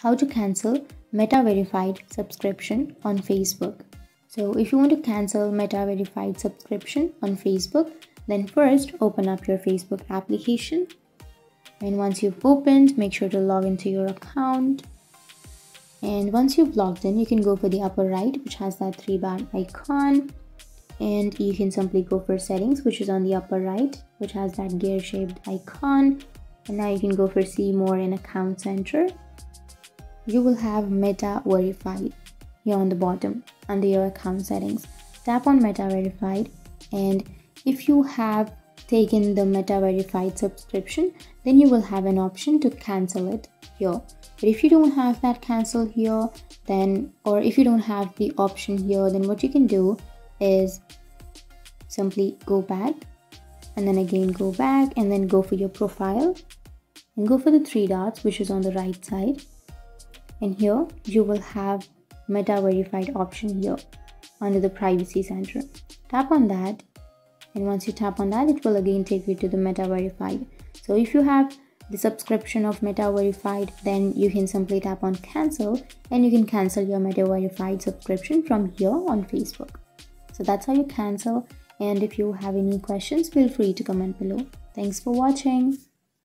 how to cancel Meta verified subscription on Facebook. So if you want to cancel Meta verified subscription on Facebook, then first open up your Facebook application. And once you've opened, make sure to log into your account. And once you've logged in, you can go for the upper right, which has that 3-bar icon. And you can simply go for settings, which is on the upper right, which has that gear shaped icon. And now you can go for see more in account center. You will have Meta verified here on the bottom under your account settings. Tap on Meta verified, and if you have taken the Meta verified subscription, then you will have an option to cancel it here. But if you don't have that cancel here, then, or if you don't have the option here, then what you can do is simply go back and then again go back and then go for your profile and go for the 3 dots, which is on the right side. And here you will have Meta verified option here under the privacy center. Tap on that, and once you tap on that, it will again take you to the Meta verified. So if you have the subscription of Meta verified, then you can simply tap on cancel and you can cancel your Meta verified subscription from here on Facebook. So that's how you cancel, and if you have any questions, feel free to comment below. Thanks for watching.